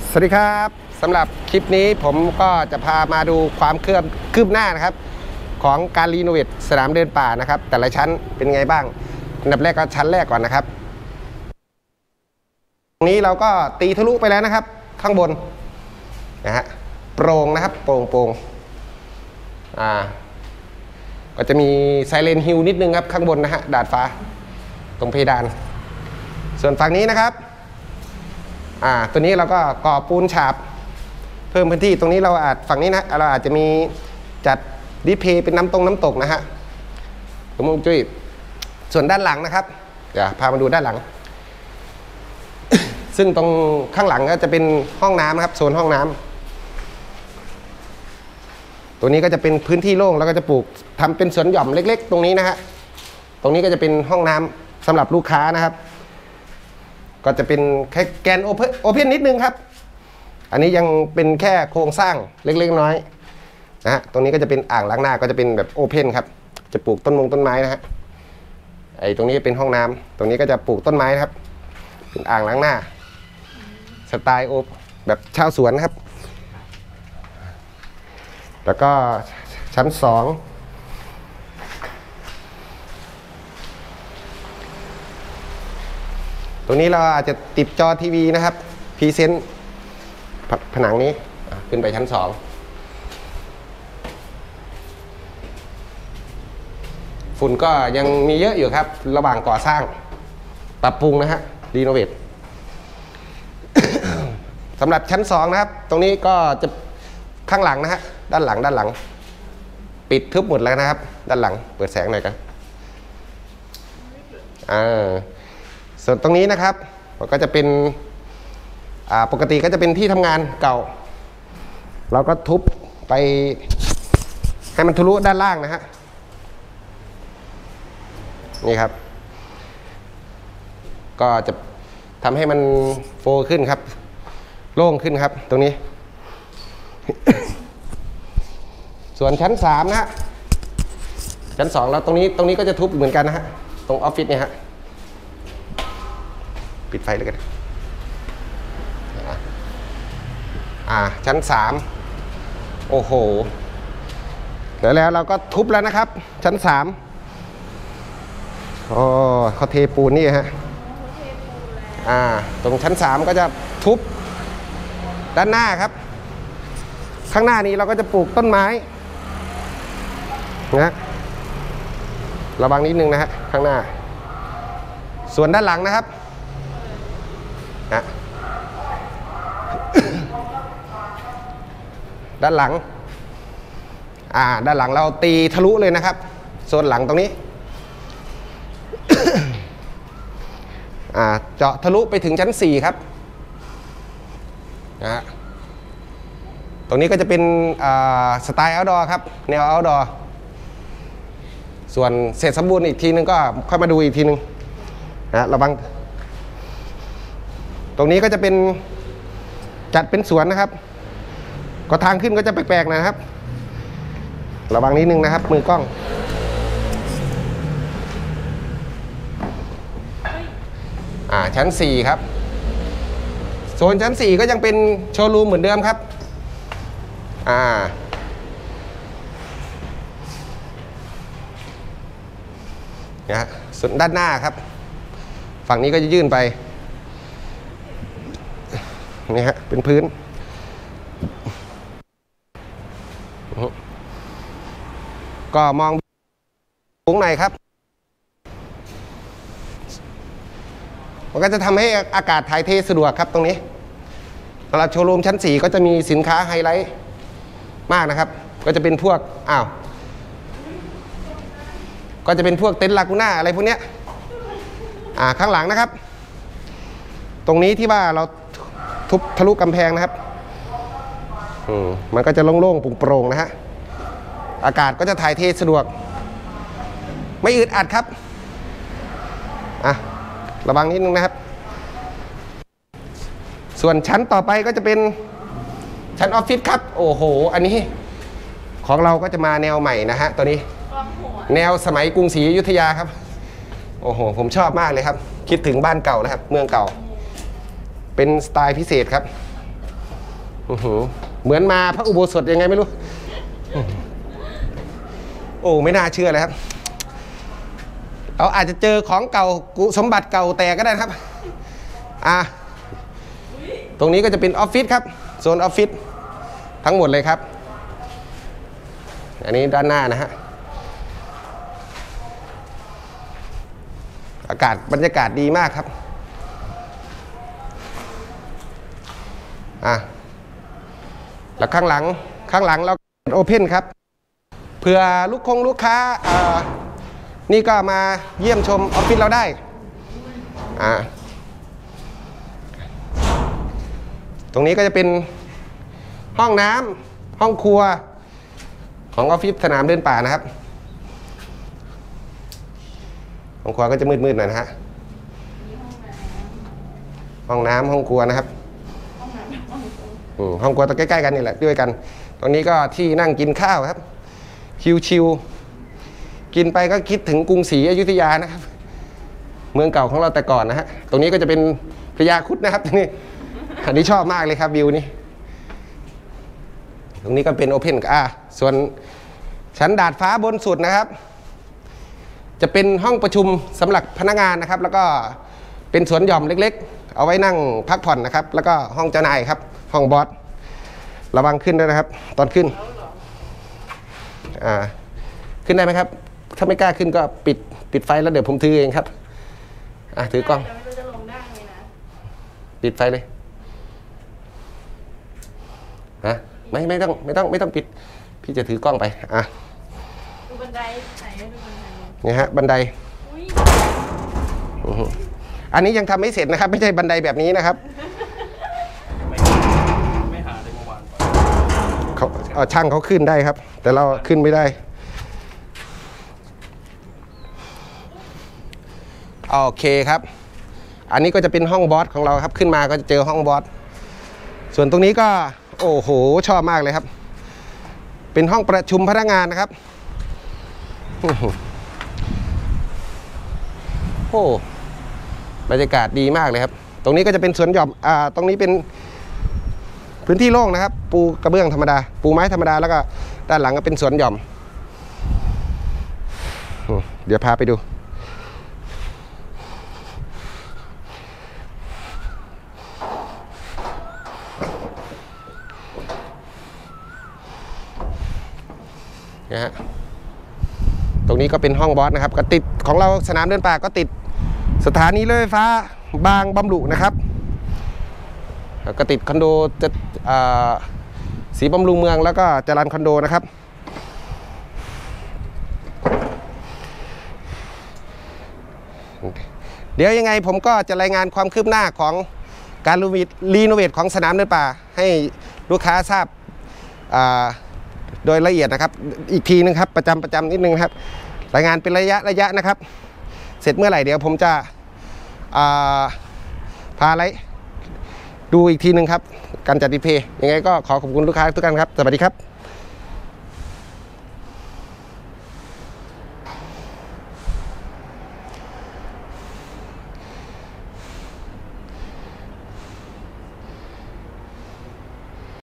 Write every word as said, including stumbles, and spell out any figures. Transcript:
สวัสดีครับสำหรับคลิปนี้ผมก็จะพามาดูความเคลื่อนคืบหน้านะครับของการรีโนเวทสนามเดินป่านะครับแต่ละชั้นเป็นไงบ้างอันดับแรกก็ชั้นแรกก่อนนะครับตรงนี้เราก็ตีทะลุไปแล้วนะครับข้างบนนะฮะโปร่งนะครับโปร่งโปร่งอ่าก็จะมีไซเลนฮิลนิดนึงครับข้างบนนะฮะดาดฟ้าตรงเพดานส่วนฝั่งนี้นะครับอ่าตัวนี้เราก็ก่อปูนฉาบเพิ่มพื้นที่ตรงนี้เราอาจฝั่งนี้นะเราอาจจะมีจัดดิสเพย์เป็นน้ำตรงน้ำตกนะฮะผมมองจุ้ยส่วนด้านหลังนะครับเดี๋ยวพามาดูด้านหลัง ซึ่งตรงข้างหลังก็จะเป็นห้องน้ำนะครับโซนห้องน้ำตัวนี้ก็จะเป็นพื้นที่โล่งแล้วก็จะปลูกทำเป็นสวนหย่อมเล็กๆตรงนี้นะฮะตรงนี้ก็จะเป็นห้องน้ำสำหรับลูกค้านะครับก็จะเป็นแค่แกนโอเพนโอเพนนิดนึงครับอันนี้ยังเป็นแค่โครงสร้างเล็กๆน้อยนะฮะตรงนี้ก็จะเป็นอ่างล้างหน้าก็จะเป็นแบบโอเพนครับจะปลูกต้นมงต้นไม้นะฮะไอ้ตรงนี้เป็นห้องน้ำตรงนี้ก็จะปลูกต้นไม้นะครับเป็นอ่างล้างหน้าสไตล์โอแบบชาวสวนครับแล้วก็ชั้นสองตรงนี้เราอาจจะติดจอทีวีนะครับพรีเซนต์ผนังนี้ขึ้นไปชั้นสองฝุ่นก็ยังมีเยอะอยู่ครับระหว่างก่อสร้างปรับปรุงนะฮะรีโนเวท สำหรับชั้นสองนะครับตรงนี้ก็จะข้างหลังนะฮะด้านหลังด้านหลังปิดทึบหมดแล้วนะครับด้านหลังเปิดแสงหน่อยกันอ่าส่วนตรงนี้นะครับก็จะเป็นปกติก็จะเป็นที่ทำงานเก่าเราก็ทุบไปให้มันทะลุด้านล่างนะฮะนี่ครับก็จะทำให้มันโฟล์ขึ้นครับโล่งขึ้นครับตรงนี้ ส่วนชั้นสามนะฮะชั้นสองเราตรงนี้ตรงนี้ก็จะทุบเหมือนกันนะฮะตรงออฟฟิศเนี่ยฮะปิดไฟเลยกันอ่าชั้นสามโอ้โหเดี๋ยวแล้วเราก็ทุบแล้วนะครับชั้นสามโอ้เขาเทปูนนี่ฮะอ่าตรงชั้นสามก็จะทุบด้านหน้าครับข้างหน้านี้เราก็จะปลูกต้นไม้นะระวังนิดนึงนะฮะข้างหน้าส่วนด้านหลังนะครับนะด้านหลังอ่าด้านหลังเราตีทะลุเลยนะครับโซนหลังตรงนี้ อ่าเจาะทะลุไปถึงชั้นสี่ครับนะฮะตรงนี้ก็จะเป็นสไตล์เอาท์ดอร์ครับแนวเอาท์ดอร์ส่วนเสร็จสมบูรณ์อีกทีนึงก็ค่อยมาดูอีกทีนึงนะระวังตรงนี้ก็จะเป็นจัดเป็นสวนนะครับก็ทางขึ้นก็จะแปลกๆนะครับระวังนิดนึงนะครับมือกล้องอ่าชั้นสี่ครับโซนชั้นสี่ก็ยังเป็นโชว์รูมเหมือนเดิมครับอ่านะส่วนด้านหน้าครับฝั่งนี้ก็จะยื่นไปนี่ฮะเป็นพื้นก็มองสูงหน่อยครับมันก็จะทำให้อากาศถ่ายเทสะดวกครับตรงนี้สำหรับโชว์รูมชั้นสี่ก็จะมีสินค้าไฮไลท์มากนะครับก็จะเป็นพวกอ้าวก็จะเป็นพวกเต็นท์ลากูน่าอะไรพวกเนี้ยอ่าข้างหลังนะครับตรงนี้ที่ว่าเราทุบทะลุกำแพงนะครับอืมมันก็จะโล่งๆโปร่งๆนะฮะอากาศก็จะถ่ายเทสะดวกไม่อึดอัดครับอ่ะระวังนิดนึงนะครับส่วนชั้นต่อไปก็จะเป็นชั้นออฟฟิศครับโอ้โหอันนี้ของเราก็จะมาแนวใหม่นะฮะตัวนี้แนวสมัยกรุงศรีอยุธยาครับโอ้โหผมชอบมากเลยครับคิดถึงบ้านเก่านะครับเมืองเก่าเป็นสไตล์พิเศษครับเหมือนมาพระอุโบสถยังไงไม่รู้โอ้ไม่น่าเชื่อเลยครับเราอาจจะเจอของเก่ากุสมบัติเก่าแต่ก็ได้ครับอ่ะตรงนี้ก็จะเป็นออฟฟิศครับโซนออฟฟิศทั้งหมดเลยครับอันนี้ด้านหน้านะฮะอากาศบรรยากาศดีมากครับอ่ะแล้วข้างหลังข้างหลังเราโอเพนครับเผื่อลูกคงลูกค้าอ่านี่ก็มาเยี่ยมชมออฟฟิศเราได้อ่าตรงนี้ก็จะเป็นห้องน้ำห้องครัวของออฟฟิศสนามเดินป่านะครับห้องครัวก็จะมืดๆหน่อยนะฮะห้องน้ำห้องครัวนะครับห้องครัวตรงใกล้ๆกันนี่แหละด้วยกันตรงนี้ก็ที่นั่งกินข้าวครับชิวๆกินไปก็คิดถึงกรุงศรีอยุธยานะครับเมืองเก่าของเราแต่ก่อนนะฮะตรงนี้ก็จะเป็นพญาครุฑนะครับนี่อันนี้ชอบมากเลยครับวิวนี้ตรงนี้ก็เป็นโอเพนอ่าส่วนชั้นดาดฟ้าบนสุดนะครับจะเป็นห้องประชุมสำหรับพนักงานนะครับแล้วก็เป็นสวนหย่อมเล็กๆเอาไว้นั่งพักผ่อนนะครับแล้วก็ห้องเจ้านายครับห้องบอสระวังขึ้นด้วยนะครับตอนขึ้นอ่าขึ้นได้ไหมครับถ้าไม่กล้าขึ้นก็ปิดปิดไฟแล้วเดี๋ยวผมถือเองครับอ่ะถือกล้องปิดไฟเลยฮะไม่ไม่ต้องไม่ต้องไม่ต้องปิดพี่จะถือกล้องไปอ่ะดูบันไดไหนดูบันไดนี่ฮะบันไดอันนี้ยังทำไม่เสร็จนะครับไม่ใช่บันไดแบบนี้นะครับไม่หาเลยเมื่อวานเขาเอาช่างเขาขึ้นได้ครับแต่เราขึ้นไม่ได้โอเคครับอันนี้ก็จะเป็นห้องบอสของเราครับขึ้นมาก็จะเจอห้องบอสส่วนตรงนี้ก็โอ้โหชอบมากเลยครับเป็นห้องประชุมพนักงานนะครับโอ้บรรยากาศดีมากเลยครับตรงนี้ก็จะเป็นสวนหย่อมอ่าตรงนี้เป็นพื้นที่โล่งนะครับปูกระเบื้องธรรมดาปูไม้ธรรมดาแล้วก็ด้านหลังก็เป็นสวนหย่อมเดี๋ยวพาไปดูนะฮะตรงนี้ก็เป็นห้องบอสนะครับก็ติดของเราสนามเดินป่าก็ติดสถานีรถไฟฟ้าบางบำรุนะครับก็ติดคอนโดจะสีบำรุงเมืองแล้วก็จรัญคอนโดนะครับเดี๋ยวยังไงผมก็จะรายงานความคืบหน้าของการรีโนเวทของสนามเดินป่าให้ลูกค้าทราบโดยละเอียดนะครับอีกทีนึงครับประจำประจำนิดนึงครับรายงานเป็นระยะระยะนะครับเสร็จเมื่อไหร่เดี๋ยวผมจะพาไลฟ์ดูอีกทีนึงครับการจัดดีเพย์ยังไงก็ขอขอบคุณลูกค้าทุกท่านครับสวัสดีครับ